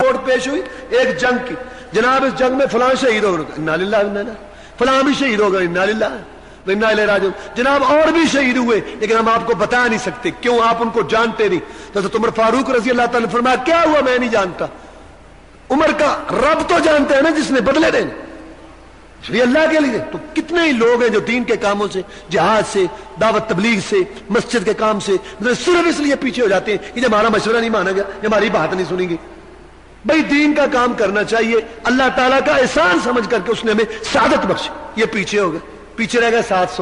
Report پیش ہوئی ایک جنگ کی، جناب اس جنگ میں فلاں شہید ہو گئے، انا للہ و انا الیہ، فلاں بھی شہید ہو گئے، انا للہ و انا الیہ راجعون، جناب اور بھی شہید ہوئے لیکن ہم آپ کو بتا نہیں سکتے، کیوں؟ آپ ان کو جانتے نہیں۔ حضرت عمر فاروق رضی اللہ تعالیٰ نے فرمایا کیا ہوا؟ میں نہیں جانتا۔ عمر کا رب تو جانتے ہیں نا جس نے بدلے دینے، یہ اللہ کے لیے۔ تو کتنے ہی لوگ ہیں جو دین کے کاموں سے، جہاد سے، دعوت تبلیغ سے، مسجد کے کام سے صرف اس لیے پیچھے ہو جاتے ہیں کہ جب ہمارا مشورہ نہیں مانا گیا، ہماری بات نہیں سنی گی۔ بھائی دین کا کام کرنا چاہیے، اللہ تعالیٰ کا احسان سمجھ کر کے اس نے ہمیں سعادت بخشی۔ یہ پیچھے ہو گئے، پیچھے رہ گئے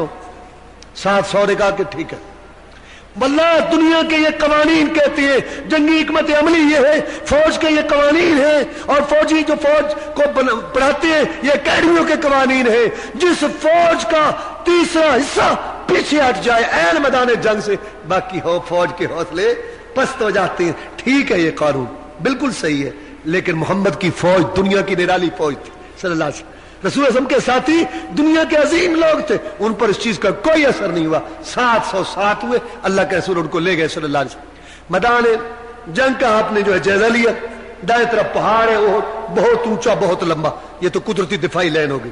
700 نے کہا کہ ٹھیک ہے واللہ دنیا کے یہ قوانین کہتے ہیں، جنگی حکمت عملی یہ ہے، فوج کے یہ قوانین ہیں، اور فوجی جو فوج کو پڑھاتے ہیں یہ اکیڈمیوں کے قوانین ہیں، جس فوج کا تیسرا حصہ پیچھے ہٹ جائے عین میدان جنگ سے، باقی فوج کے حوصلے پست ہو جاتے ہیں۔ ٹھیک ہے، یہ قانون بالکل صحیح ہے، لیکن محمد کی فوج دنیا کی نرالی فوج تھی صلی اللہ علیہ وسلم۔ رسول اعظم کے ساتھی دنیا کے عظیم لوگ تھے، ان پر اس چیز کا کوئی اثر نہیں ہوا۔ 707 ہوئے، اللہ کے رسول ان کو لے گئے صلی اللہ علیہ وسلم۔ میدان جنگ کا آپ نے جو ہے جائزہ لیا، دائیں طرف پہاڑ ہے، وہ بہت اونچا بہت لمبا، یہ تو قدرتی دفاعی لائن ہو گئی۔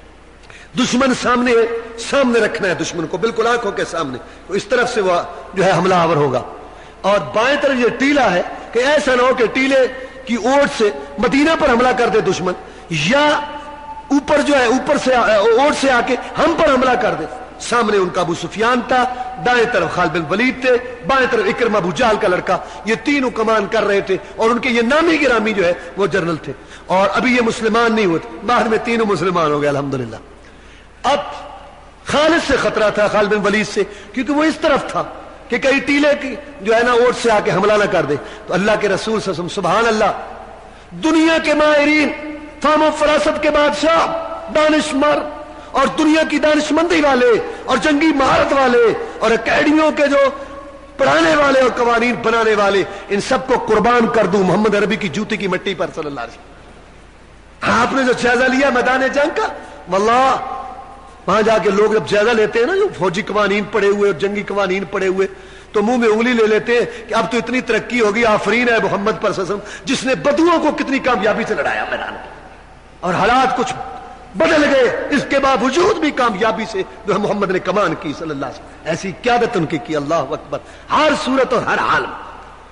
دشمن سامنے ہے، سامنے رکھنا ہے دشمن کو بالکل آنکھوں کے سامنے، تو اس طرف سے وہ جو ہے حملہ آور ہوگا۔ اور بائیں طرف یہ ٹیلا ہے کہ ایسا نہ ہو کہ ٹیلے کی اوٹ سے مدینہ پر حملہ کر دے دشمن، یا اوپر جو ہے اوپر سے اوٹ سے آ کے ہم پر حملہ کر دے۔ سامنے ان کا ابو سفیان تھا، دائیں طرف خالد بن ولید تھے، بائیں طرف اکرمہ ابو جہل کا لڑکا، یہ تینوں کمان کر رہے تھے، اور ان کے یہ نامی گرامی جو ہے وہ جنرل تھے، اور ابھی یہ مسلمان نہیں ہوتے، بعد میں تینوں مسلمان ہو گئے الحمدللہ۔ اب خالد سے خطرہ تھا، خالد بن ولید سے، کیونکہ وہ اس طرف تھا کہ کئی ٹیلے کی جو ہے نا اوٹ سے آ کے حملہ نہ کر دے۔ تو اللہ کے رسول صلی اللہ علیہ وسلم، سبحان اللہ، دنیا کے ماہرین، فہم و فراست کے بادشاہ، دانشور اور دنیا کی دانشمندی والے اور جنگی مہارت والے اور اکیڈمیوں کے جو پڑھانے والے اور قوانین بنانے والے، ان سب کو قربان کر دوں محمد عربی کی جوتی کی مٹی پر صلی اللہ علیہ وسلم۔ آپ نے جو جائزہ لیا میدان جنگ کا، واللہ وہاں جا کے لوگ جب جائزہ لیتے ہیں نا، جو فوجی قوانین پڑے ہوئے اور جنگی قوانین پڑے ہوئے، تو منہ میں انگلی لے لیتے ہیں کہ اب تو اتنی ترقی ہوگی، آفرین ہے محمد پر صلی اللہ علیہ وسلم جس نے بدوؤں کو کتنی کامیابی سے لڑایا میدان میں، اور حالات کچھ بدل گئے، اس کے باوجود بھی کامیابی سے جو ہے محمد نے کمان کی صلی اللہ علیہ وسلم۔ ایسی قیادت ان کی اللہ اکبر، ہر صورت اور ہر حال میں۔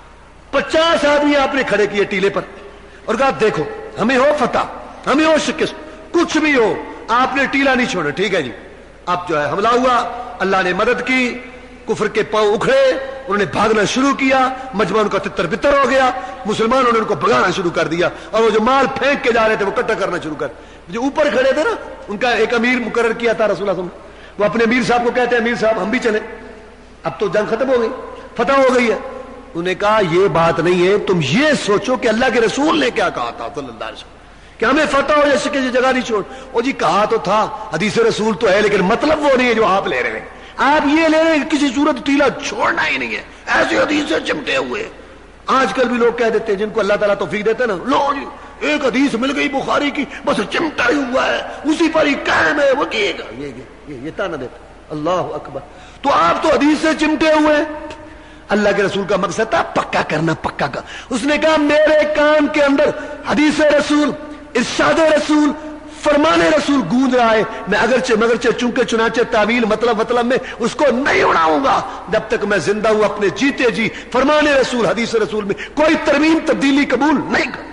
50 آدمی آپ نے کھڑے کیے ٹیلے پر اور کہا دیکھو ہمیں ہو فتح، ہمیں ہو شکست، کچھ بھی ہو، آپ نے ٹیلا نہیں چھوڑا، ٹھیک ہے جی۔ اب جو ہے حملہ ہوا، اللہ نے مدد کی، کفر کے پاؤں اکھڑے، انہوں نے بھاگنا شروع کیا، مجمع ان کا تتر بتر ہو گیا، مسلمانوں نے ان کو بھگانا شروع کر دیا، اور وہ جو مال پھینک کے جا رہے تھے وہ اکٹھا کرنا شروع کر۔ جو اوپر کھڑے تھے نا، ان کا ایک امیر مقرر کیا تھا رسول اللہ صلی اللہ علیہ وسلم، وہ اپنے امیر صاحب کو کہتے ہیں امیر صاحب ہم بھی چلیں، اب تو جنگ ختم ہو گئی، فتح ہو گئی ہے۔ انہوں نے کہا یہ بات نہیں ہے، تم یہ سوچو کہ اللہ کے رسول نے کیا کہا تھا صلی اللہ علیہ وسلم کہ ہمیں فتح ہو جیسے کہ یہ جگہ نہیں چھوڑ۔ اور جی کہا تو تھا، حدیث رسول تو ہے، لیکن مطلب وہ نہیں ہے جو آپ لے رہے ہیں۔ آپ یہ لے رہے ہیں کسی صورت ٹیلا چھوڑنا ہی نہیں ہے، ایسے حدیث سے چمٹے ہوئے۔ آج کل بھی لوگ کہہ دیتے ہیں، جن کو اللہ تعالیٰ توفیق دیتا ہے نا، لو جی ایک حدیث مل گئی بخاری کی، بس چمٹا ہی ہوا ہے، اسی پر ہی قائم ہے، وہ کیے گا، یہ تانا دیتا۔ اللہ اکبر، تو آپ تو حدیث سے چمٹے ہوئے ہیں۔ اللہ کے رسول کا مقصد تھا پکا کرنا، پکا کا۔ اس نے کہا میرے کان کے اندر حدیث رسول، ارشاد رسول، فرمان رسول گونج رہا ہے، میں مگرچہ چونکہ چنانچہ تعویل مطلب میں اس کو نہیں اڑاؤں گا جب تک میں زندہ ہوں، اپنے جیتے جی فرمان رسول حدیث رسول میں کوئی ترمیم تبدیلی قبول نہیں کر۔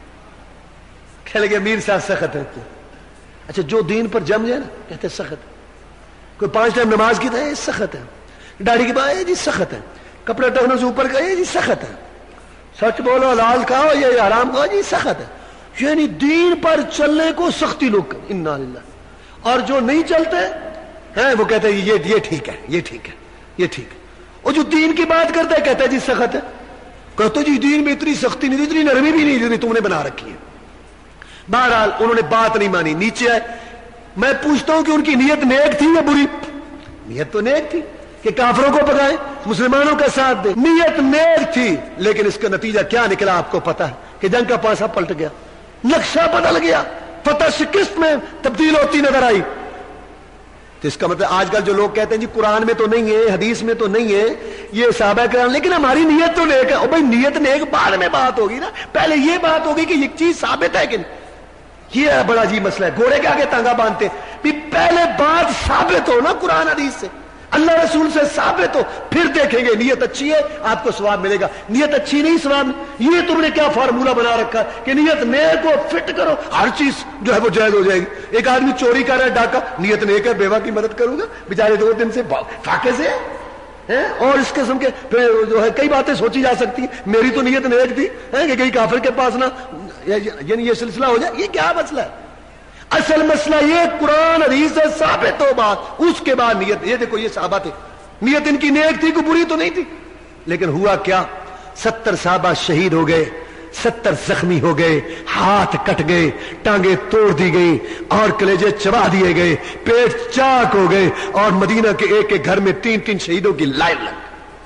کہنے لگے امیر صاحب سخت ہے۔ اچھا جو دین پر جم جائے نا کہتے سخت ہے، کوئی 5 ٹائم نماز کی تھا سخت ہے، داڑھی کی بات ہے جی سخت ہے، کپڑے ٹخنوں سے اوپر گئے جی سخت ہے، سچ بولو حلال کھاؤ یہ حرام کھاؤ جی سخت ہے۔ یعنی دین پر چلنے کو سختی لوگ کریں، انا للہ، اور جو نہیں چلتے ہیں وہ کہتے ہیں یہ ٹھیک ہے، یہ ٹھیک ہے، یہ ٹھیک ہے، اور جو دین کی بات کرتا ہے کہتا ہے جی سخت ہے، کہتے جی دین میں اتنی سختی نہیں، اتنی نرمی بھی نہیں جتنی تم نے بنا رکھی ہے۔ بہرحال انہوں نے بات نہیں مانی، نیچے آئے۔ میں پوچھتا ہوں کہ ان کی نیت نیک تھی یا بری؟ نیت تو نیک تھی کہ کافروں کو پکائے، مسلمانوں کا ساتھ دے، نیت نیک تھی، لیکن اس کا نتیجہ کیا نکلا آپ کو پتا ہے کہ جنگ کا پاسا پلٹ گیا، نقشہ بدل گیا، فتح شکست میں تبدیل ہوتی نظر آئی۔ تو اس کا مطلب آج کل جو لوگ کہتے ہیں جی قرآن میں تو نہیں ہے، حدیث میں تو نہیں ہے، یہ صحابہ کرام، لیکن ہماری نیت تو نیک ہے. او بھائی نیت نیک بعد میں بات ہوگی نا، پہلے یہ بات ہوگی کہ یہ چیز ثابت ہے کہ نہیں. یہ بڑا عجیب مسئلہ ہے. گھوڑے کے آگے تانگا باندھتے بھی پہلے بات ثابت ہو نا قرآن حدیث سے، اللہ رسول سے ثابت ہو، پھر دیکھیں گے. نیت اچھی ہے آپ کو ثواب ملے گا، نیت اچھی نہیں ثواب نہیں. یہ تم نے کیا فارمولہ بنا رکھا کہ نیت نیک کو فٹ کرو، ہر چیز جو ہے وہ جائز ہو جائے گی. ایک آدمی چوری کر رہا ہے، ڈاکہ، نیت نیک ہے بیوہ کی مدد کروں گا، بیچارے 2 دن سے فاقے سے ہیں. اور اس قسم کے پھر جو ہے کئی باتیں سوچی جا سکتی ہیں. میری تو نیت نیک تھی کہ کہیں کافر کے پاس نہ یعنی یہ سلسلہ ہو جائے. یہ کیا مسئلہ ہے؟ اصل مسئلہ یہ قرآن حدیث سے ثابت ہو بات، اس کے بعد نیت. یہ دیکھو یہ صحابہ تھے، نیت ان کی نیک تھی، کوئی بری تو نہیں تھی. لیکن ہوا کیا؟ 70 صحابہ شہید ہو گئے، 70 زخمی ہو گئے، ہاتھ کٹ گئے، ٹانگیں توڑ دی گئی، اور کلیجے چبا دیے گئے، پیٹ چاک ہو گئے، اور مدینہ کے ایک ایک گھر میں 3 شہیدوں کی لائن لگ.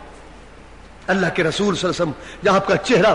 اللہ کے رسول صلی اللہ علیہ وسلم جہاں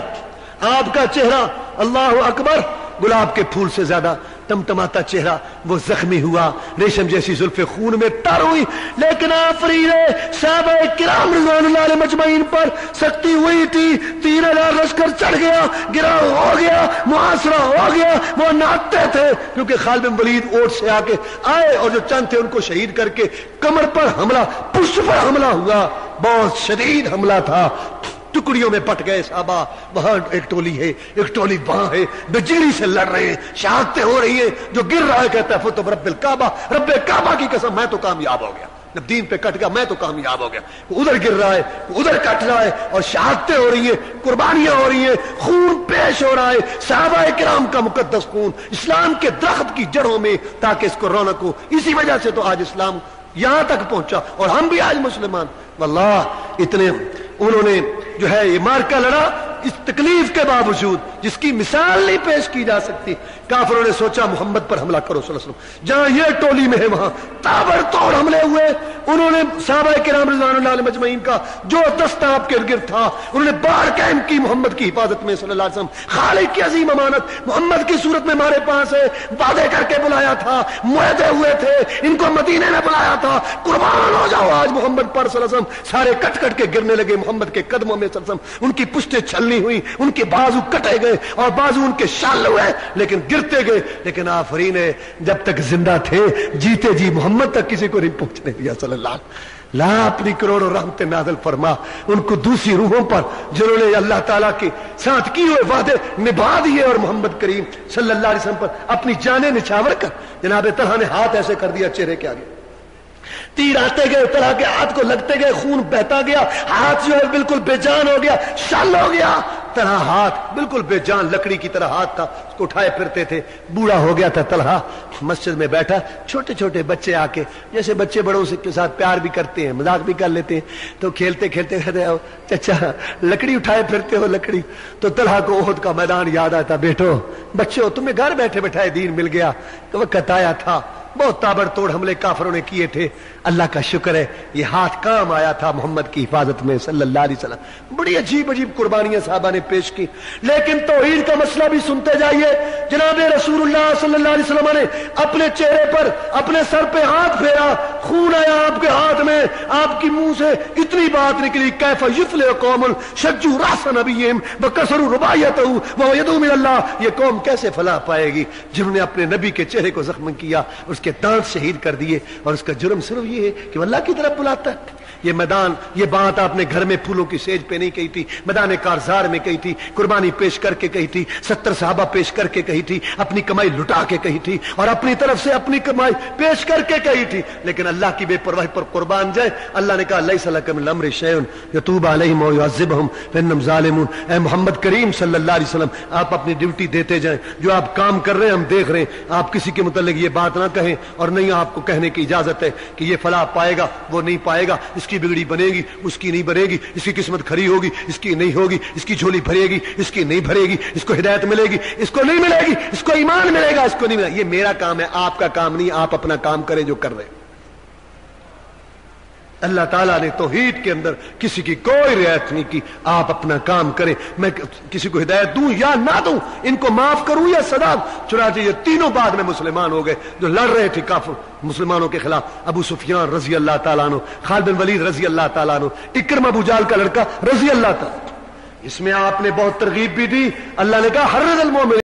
آپ کا چہرہ اللہ اکبر گلاب کے پھول سے زیادہ ٹمٹماتا چہرہ، وہ زخمی ہوا، ریشم جیسی زلفیں خون میں تر ہوئی. لیکن آفرین صحابہ کرام رضوان اللہ علیہ مجمعین پر سختی ہوئی تھی. 3000 لشکر چڑھ گیا، گراؤ ہو گیا، محاصرہ ہو گیا. وہ ناچتے تھے کیونکہ خالد بن ولید اوٹ سے آ کے آئے، اور جو چند تھے ان کو شہید کر کے کمر پر حملہ، پشت پر حملہ ہوا. بہت شدید حملہ تھا، ٹکڑیوں میں پٹ گئے صحابہ. وہاں ایک ٹولی ہے، ایک ٹولی وہاں ہے، بجلی سے لڑ رہے ہیں، شہادتیں ہو رہی ہیں. جو گر رہا ہے کہتا ہے فتح رب الکعبہ، رب کعبہ کی قسم میں تو کامیاب ہو گیا، جب دین پہ کٹ گیا میں تو کامیاب ہو گیا. ادھر گر رہا ہے، ادھر کٹ رہا ہے، اور شہادتیں ہو رہی ہیں، قربانیاں ہو رہی ہیں، خون پیش ہو رہا ہے. صحابہ کرام کا مقدس خون اسلام کے درخت کی جڑوں میں، تاکہ اس کو رونق ہو. اسی وجہ سے تو آج اسلام یہاں تک پہنچا، اور ہم بھی آج مسلمان. واللہ اتنے انہوں نے جو ہے یہ مارکا لڑا، اس تکلیف کے باوجود جس کی مثال نہیں پیش کی جا سکتی. کافروں نے سوچا محمد پر حملہ کرو صلی اللہ علیہ وسلم. جہاں یہ ٹولی میں ہے وہاں تابڑ توڑ حملے ہوئے. انہوں نے صحابہ کرام رضوان اللہ علیہ مجمعین کا جو دستہ آپ کے ارد تھا انہوں نے باڑ قائم کی محمد کی حفاظت میں صلی اللہ علیہ وسلم. خالق کی عظیم امانت محمد کی صورت میں ہمارے پاس ہے. وعدے کر کے بلایا تھا، معاہدے ہوئے تھے، ان کو مدینے میں بلایا تھا، قربان ہو جاؤ آج محمد پر صلی اللہ علیہ وسلم. سارے کٹ کٹ کے گرنے لگے محمد کے قدموں میں صلی اللہ علیہ وسلم. ان کی پشتیں چھلنی ہوئی، ان کے بازو کٹے گئے اور بازو ان کے شال ہوئے، لیکن گرتے گئے. لیکن آفرین ہے جب تک زندہ تھے جیتے جی محمد تک کسی کو نہیں پہنچنے دیا صلی اللہ علیہ وسلم. لا اپنی کروڑوں رحمت نازل فرما ان کو دوسری روحوں پر جنہوں نے اللہ تعالیٰ کے ساتھ کی ہوئے وعدے نبھا دیے، اور محمد کریم صلی اللہ علیہ وسلم پر اپنی جانیں نچھاور کر جناب طلحہ نے ہاتھ ایسے کر دیا چہرے کے آگے. تیر آتے گئے، طلحہ کے ہاتھ کو لگتے گئے، خون بہتا گیا، ہاتھ جو ہے بالکل بے جان ہو گیا، شل ہو گیا. طلحہ ہاتھ بالکل بے جان لکڑی کی طرح ہاتھ تھا، اس کو اٹھائے پھرتے تھے. بوڑھا ہو گیا تھا طلحہ. مسجد میں بیٹھا، چھوٹے چھوٹے بچے آ کے، جیسے بچے بڑوں سے کے ساتھ پیار بھی کرتے ہیں، مذاق بھی کر لیتے ہیں، تو کھیلتے کھیلتے کہتے ہیں چچا لکڑی اٹھائے پھرتے ہو لکڑی. تو طلحہ کو احد کا میدان یاد آتا. بیٹھو بچوں تمہیں گھر بیٹھے بیٹھائے دین مل گیا، وقت آیا تھا. بہت تابڑ توڑ حملے کافروں نے کیے تھے، اللہ کا شکر ہے یہ ہاتھ کام آیا تھا محمد کی حفاظت میں صلی اللہ علیہ وسلم. بڑی عجیب عجیب قربانیاں صحابہ نے پیش کی. لیکن توحید کا مسئلہ بھی سنتے جائیے. جناب رسول اللہ صلی اللہ علیہ وسلم نے اپنے چہرے پر اپنے سر پہ ہاتھ پھیرا، خون آیا آپ کے ہاتھ میں، آپ کی منہ سے اتنی بات نکلی کیف یفلح قوم شجوا راس نبیہم وکسروا رباعیتہ ووجدوا من اللہ. یہ قوم کیسے فلاح پائے گی جنہوں نے اپنے نبی کے چہرے کو زخم کیا، اس کے دانت شہید کر دیے، اور اس کا جرم صرف یہ ہے کہ وہ اللہ کی طرف بلاتا ہے. یہ میدان، یہ بات آپ نے گھر میں پھولوں کی سیج پہ نہیں کہی تھی، میدان کارزار میں کہی تھی، قربانی پیش کر کے کہی تھی، 70 صحابہ پیش کر کے کہی تھی، اپنی کمائی لٹا کے کہی تھی، اور اپنی طرف سے اپنی کمائی پیش کر کے کہی تھی. لیکن اللہ کی بے پرواہی پر قربان جائے. اللہ نے کہا لیس لک من الامر شیء یتوب علیہم و یعذبہم فانہم ظالمون. اے محمد کریم صلی اللہ علیہ وسلم آپ اپنی ڈیوٹی دیتے جائیں، جو آپ کام کر رہے ہیں ہم دیکھ رہے ہیں. آپ کسی کے متعلق یہ بات نہ کہیں، اور نہیں آپ کو کہنے کی اجازت ہے کہ یہ فلاح پائے گا وہ نہیں پائے گا، اس کی بگڑی بنے گی اس کی نہیں بنے گی، اس کی قسمت کھری ہوگی اس کی نہیں ہوگی، اس کی جھولی بھرے گی اس کی نہیں بھرے گی، اس کو ہدایت ملے گی اس کو نہیں ملے گی، اس کو ایمان ملے گا اس کو نہیں ملے گا. یہ میرا کام ہے، آپ کا کام نہیں. آپ اپنا کام کریں جو کر رہے ہیں. اللہ تعالیٰ نے توحید کے اندر کسی کی کوئی رعایت نہیں کی. آپ اپنا کام کریں, میں کسی کو ہدایت دوں یا نہ دوں, ان کو معاف کروں یا سزا. چنانچہ یہ تینوں بعد میں مسلمان ہو گئے جو لڑ رہے تھے کافر مسلمانوں کے خلاف. ابو سفیان رضی اللہ تعالیٰ عنہ, خالد بن ولید رضی اللہ تعالیٰ عنہ, اکرمہ ابو جہل کا لڑکا رضی اللہ تعالیٰ. اس میں آپ نے بہت ترغیب بھی دی. اللہ نے کہا حرض المومنین